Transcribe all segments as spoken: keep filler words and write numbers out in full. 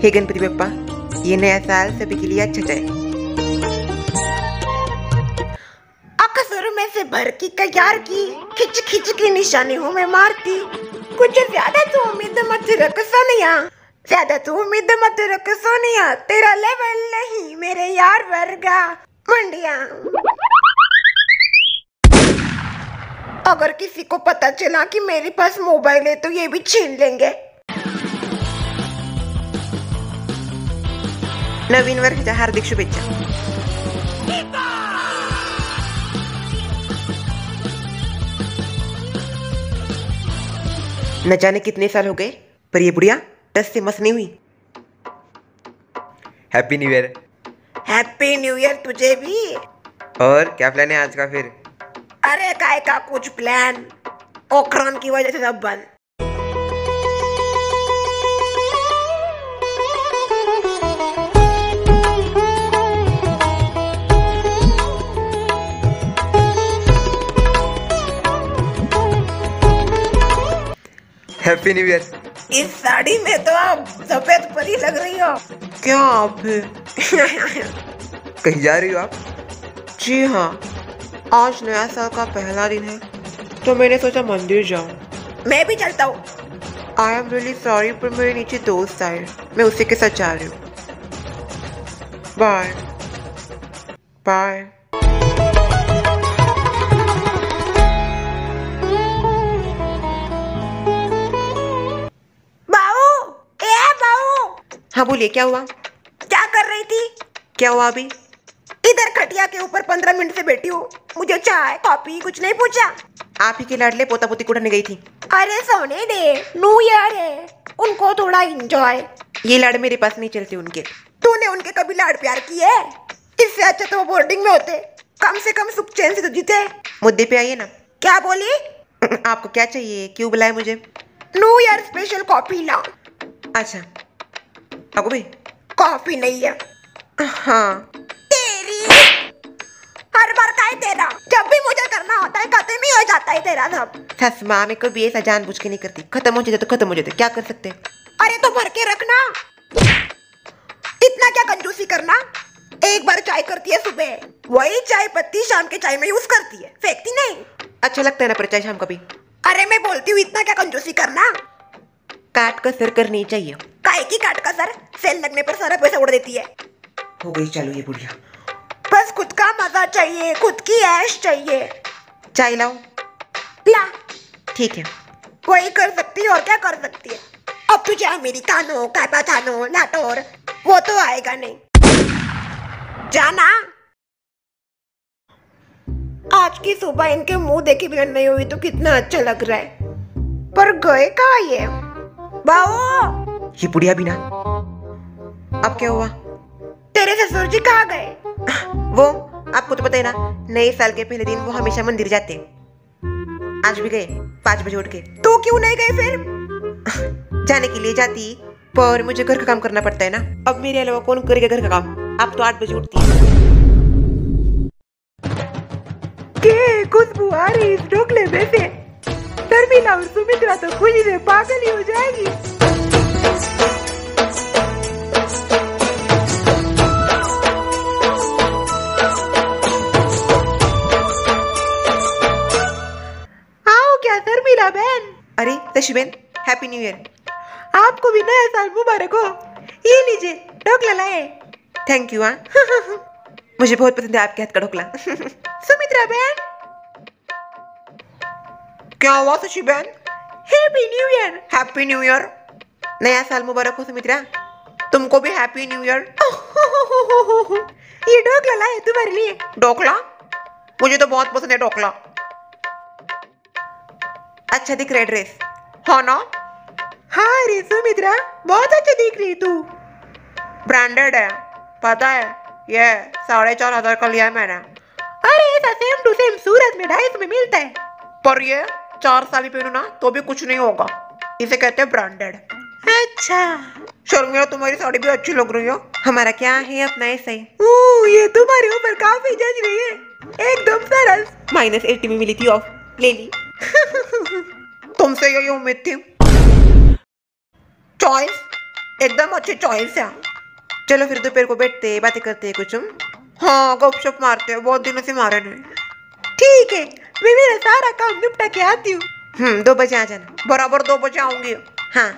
हे गणपति बप्पा, ये नया साल सभी के लिए अच्छा जाए। अक्सर में से भर की कयार की खिच खिच की निशानी हूँ मैं मारती। कुछ ज्यादा तो उम्मीद मत रख सोनिया, ज्यादा तो उम्मीद मत रख सोनिया, तेरा लेवल नहीं मेरे यार वर्गा मंडिया। अगर किसी को पता चला कि मेरे पास मोबाइल है तो ये भी छीन लेंगे। नवीन वर्षाच्या हार्दिक शुभेच्छा। न जाने कितने साल हो गए पर ये बुढ़िया टस से मस नहीं हुई। Happy new year. Happy new year तुझे भी। और क्या प्लान है आज का फिर? अरे काय का कुछ प्लान, ओक्रॉन की वजह से सब बंद। Happy new year. इस साड़ी में तो आप सफेद परी लग रही हो। क्या आप कहीं जा रही हो आप? जी हाँ, आज नया साल का पहला दिन है तो मैंने सोचा मंदिर जाऊं। मैं भी चलता हूँ। आई एम रियली सॉरी पर मेरे नीचे दोस्त आए, मैं उसी के साथ जा रही हूँ। Bye bye. बाऊ, ए बाऊ। हाँ बोलिए, क्या हुआ? क्या कर रही थी? क्या हुआ अभी? इधर खटिया के ऊपर पंद्रह मिनट से बैठी हूँ, मुझे चाय कॉफी कुछ नहीं पूछा। आप ही के लाडले पोता पोती को उठाने गई थी। अरे सोने दे, न्यू ईयर है, उनको थोड़ा एंजॉय। ये लाड मेरे पास नहीं चलते उनके। तूने उनके कभी लाड प्यार किए? इससे अच्छा तो वो बोर्डिंग में होते, कम से कम सुख चैन से तो जीते। मुद्दे पे आइए ना। क्या बोली? आपको क्या चाहिए, क्यों बुलाए मुझे? न्यू ईयर स्पेशल कॉफी ला। अच्छा आपको भी? कॉफी नहीं है। हाँ तेरी हर बार का है तेरा, जब भी मुझे करना होता है खत्म ही हो जाता है तेरा सब। सस माँ, मैं कभी ऐसा जानबूझ के नहीं करती, खत्म हो जाते तो खत्म हो जाते, क्या कर सकते। अरे तो भर के रखना, इतना क्या कंजूसी करना। एक बार चाय करती है सुबह, वही चाय पत्ती शाम के चाय में यूज करती है, फेंकती नहीं। अच्छा लगता है ना पर चाय शाम का भी। अरे मैं बोलती हूँ इतना क्या कंजूसी करना। काट कर सर करनी चाहिए। काहे की काट का सर, सेल लगने पर सारा पैसा उड़ देती है। हो गई चालू ये बुढ़िया। बस खुद का मजा चाहिए, खुद की ऐश चाहिए। चाय लाओ। ला। ठीक है। वही कर सकती है और क्या कर सकती है। अब तुझे अमेरिकानो कैपाचानो लाटोर वो तो आएगा नहीं। जाना। आज की सुबह इनके मुंह देखे बिना नहीं हुई तो कितना अच्छा लग रहा है, पर गए कहाँ ये? बाओ, ये बुढ़िया भी ना। अब क्या हुआ? तेरे ससुर जी कहाँ गए? वो आपको तो पता है ना, नए साल के पहले दिन वो हमेशा मंदिर जाते हैं। आज भी गए पाँच बजे उठ के। तू क्यों नहीं गई फिर? जाने के लिए जाती पर मुझे घर का काम करना पड़ता है ना। अब मेरे अलावा कौन करेगा घर का काम? आप तो आठ बजे उठती है। के खुशबू आ रही इस ढोकले में से। शर्मिला और सुमित्रा तो खुशी से पागल ही हो जाएगी। आओ क्या शर्मिला बहन? अरे तशी बहन, हैप्पी न्यू ईयर। आपको भी नया साल मुबारक हो। ये लीजिए ढोकला लाए। Thank you. हाँ मुझे बहुत पसंद है आपके हाथ का ढोकला। सुमित्रा बहन। क्या हुआ शशि बहन? Happy new year. Happy new year. नया साल मुबारक हो सुमित्रा, तुमको भी हैप्पी न्यू ईयर। ये ढोकला लाए तुम्हारे लिए। ढोकला? मुझे तो बहुत पसंद है ढोकला। अच्छा दिख रहा है ड्रेस, हाँ ना? हाँ रे सुमित्रा, बहुत अच्छा दिख रही तू। ब्रांडेड है, पता है, ये साढ़े चार हजार का लिया है मैंने। अरे ऐसा सेम टू सेम सूरत में ढाई सौ में मिलता है। पर ये चार साल ही पहनू ना तो भी कुछ नहीं होगा, इसे कहते हैं ब्रांडेड। अच्छा शर्मिला, तुम्हारी साड़ी भी अच्छी लग रही है। हमारा क्या है अपना ऐसा ही। ये तुम्हारे ऊपर काफी जज रही है, एकदम सरल। माइनस एटी में मिली थी ऑफ, ले ली। तुमसे यही उम्मीद थी। चॉइस एकदम अच्छी चॉइस है। चलो फिर दोपहर को बैठते बातें करते हैं कुछ हम। हाँ गपशप मारते हैं, बहुत दिनों से मारे नहीं। ठीक है, मैं मेरा सारा काम निपटा के आती हूँ। हम्म दो बजे आ जाना। बराबर दो बजे आऊंगी। हाँ।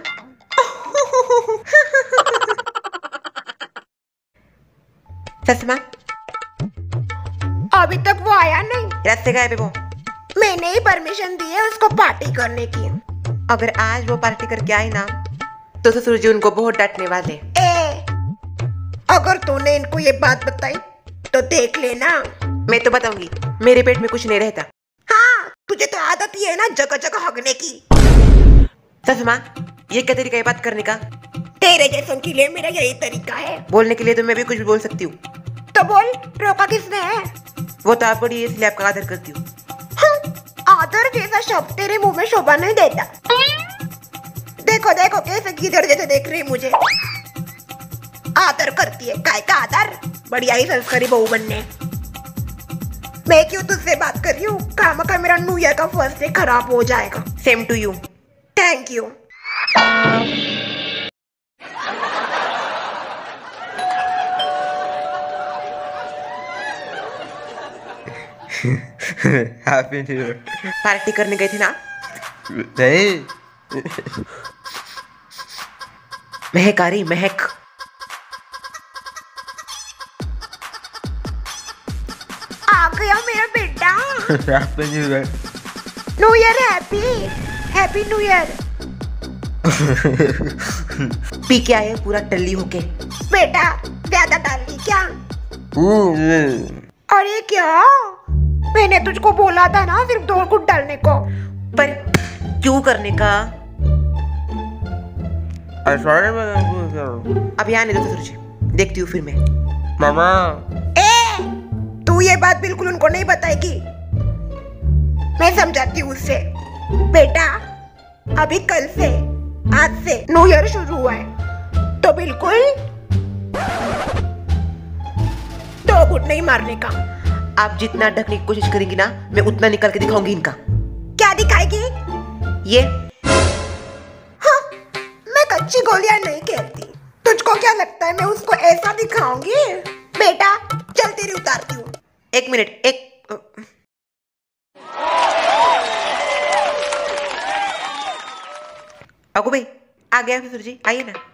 ससमा अभी तक वो आया नहीं। रात से गायब है वो। मैंने ही परमिशन दी है उसको पार्टी करने की। अगर आज वो पार्टी करके आई ना तो ससुर जी उनको बहुत डांटने वाले। ए, अगर तूने इनको ये बात बताई तो देख लेना। मैं तो बताऊंगी, मेरे पेट में कुछ नहीं रहता। हाँ तुझे तो आदत ही है ना जगह जगह हगने की। ससमा ये क्या तरीका है बात करने का? तेरे जैसों के लिए मेरा यही तरीका है। बोलने के लिए तो मैं भी कुछ भी बोल सकती हूँ। तो बोल, रोका किसने है? वो तो आप बड़ी है इसलिए आपका आदर करती हूँ। हाँ, आदर जैसा शब्द तेरे मुंह में शोभा नहीं देता। देखो देखो कैसे गिदड़ जैसे देख रही मुझे। आदर करती है, काय का आदर? बढ़िया ही संस्कारी बहू बनने। मैं क्यों तुझसे बात कर रही हूँ? काम का मेरा न्यू ईयर का फर्स्ट डे खराब हो जाएगा। Same to you. Thank you. Happy new year. Party करने गए थे ना? नहीं। महक आ रही, महक। आ गया मेरा बेटा। Happy new year. New year happy happy new year. पी के आए पूरा टल्ली होके। बेटा ज्यादा डाल दी क्या? अरे क्या, मैंने तुझको बोला था ना सिर्फ दो गुट डालने को। पर क्यों करने का? अभी आने दो ससुर जी, देखती हूँ फिर मैं। मामा ए, तू ये बात बिल्कुल उनको नहीं बताएगी। मैं समझाती हूँ उससे। बेटा अभी कल से, आज से न्यू ईयर शुरू हुआ है तो बिल्कुल दो गुट नहीं मारने का। आप जितना ढकने की कोशिश करेंगी ना मैं उतना निकाल के दिखाऊंगी इनका। क्या दिखाएगी? ये हाँ, मैं कच्ची गोलियां नहीं खेलती। तुझको क्या लगता है मैं उसको ऐसा दिखाऊंगी? बेटा चल तेरी उतारती हूँ। एक मिनट, एक अगो भाई आ गया ससुर जी, आइए ना।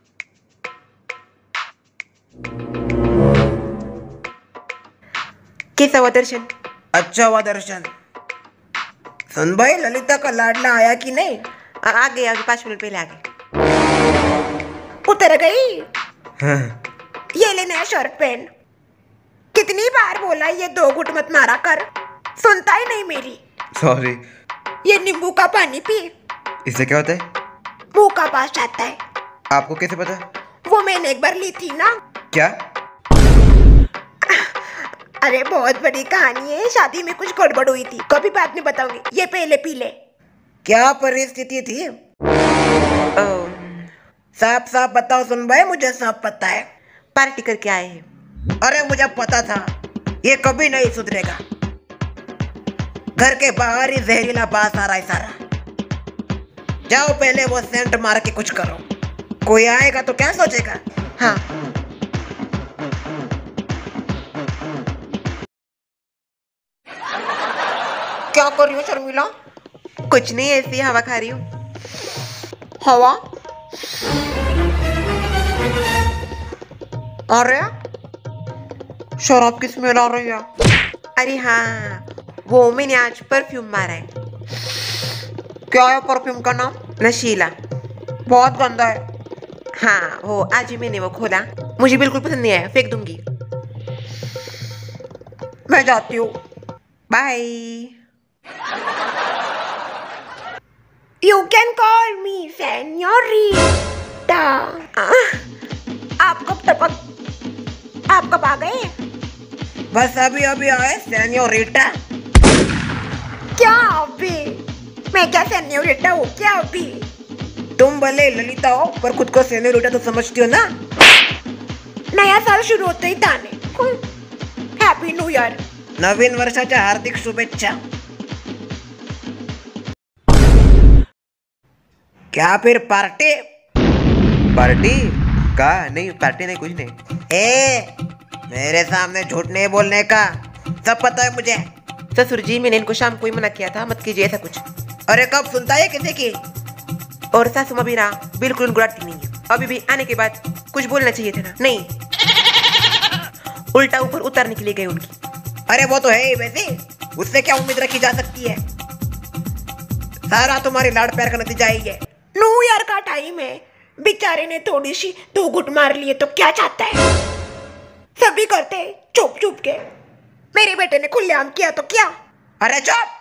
कैसा हुआ दर्शन? अच्छा हुआ दर्शन। सुन भाई, ललिता का लाडला आया कि नहीं? आ, आ गए, अभी पाँच मिनट पहले आ गए। उतर गई। हाँ। ये ले नया शर्ट पहन। कितनी बार बोला ये दो घुट मत मारा कर, सुनता ही नहीं मेरी। सॉरी। ये नींबू का पानी पी, इससे क्या होता है? मुंह का पास जाता है। आपको कैसे पता? वो मैंने एक बार ली थी ना। क्या? अरे बहुत बड़ी कहानी है, शादी में कुछ गड़बड़ हुई थी, कभी बाद में बताऊंगी। ये पहले पी ले। क्या परिस्थिति थी? साफ साफ बताओ सुन भाई, मुझे सब पता है। पार्टी करके आए हैं। अरे मुझे पता था ये कभी नहीं सुधरेगा। घर के बाहर ही जहरीला बास आ रहा है सारा। जाओ पहले वो सेंट मार के कुछ करो, कोई आएगा तो क्या सोचेगा। हाँ क्या कर रही हो शर्मिला? कुछ नहीं, ऐसी हवा खा रही हूँ। हवा? अरे शराब की स्मेल आ रही है। अरे हाँ, वो मैंने आज परफ्यूम मारा है। क्या है परफ्यूम का नाम? नशीला। बहुत गंदा है। हाँ वो आज ही मैंने वो खोला, मुझे बिल्कुल पसंद नहीं आया, फेंक दूंगी। मैं जाती हूँ, bye. You can call me senorita. आप कब तक आप कब आ गए? बस अभी अभी आए सेन्योरिटा। क्या अभी? मैं क्या सेन्योरिटा हूँ क्या अभी? तुम भले ललिता हो पर खुद को सेन्योरिटा तो समझती हो ना। नया साल शुरू होते ही ताने। Happy new year. नवीन वर्षाच्या हार्दिक शुभेच्छा। क्या फिर पार्टी? पार्टी का नहीं, पार्टी नहीं, कुछ नहीं। ए, मेरे सामने झूठ नहीं बोलने का, सब पता है मुझे। ससुर जी, मैंने इनको शाम को ही मना किया था, मत कीजिए ऐसा कुछ। अरे कब सुनता है किसी की? और सासू माँ भी ना बिल्कुल गुड़ाती नहीं है। अभी भी आने के बाद कुछ बोलना चाहिए था ना, नहीं उल्टा ऊपर उतारने के लिए गए उनकी। अरे वो तो है ही वैसे, उससे क्या उम्मीद रखी जा सकती है? सारा तुम्हारी लाड़ प्यार का नतीजा ही है। न्यू ईयर का टाइम है, बेचारे ने थोड़ी सी दो घुट मार लिए तो क्या चाहता है? सभी करते चुप चुप के, मेरे बेटे ने खुलेआम किया तो क्या? अरे चुप!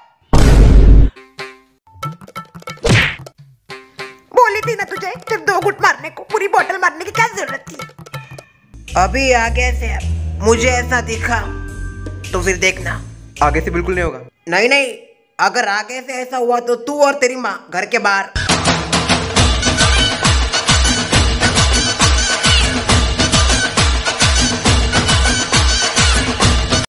बोली थी ना तुझे, सिर्फ दो घुट मारने को पूरी बोतल मारने की क्या जरूरत थी? अभी आगे से मुझे ऐसा दिखा तो फिर देखना। आगे से बिल्कुल नहीं होगा। नहीं नहीं, अगर आगे से ऐसा हुआ तो तू और तेरी माँ घर के बाहर।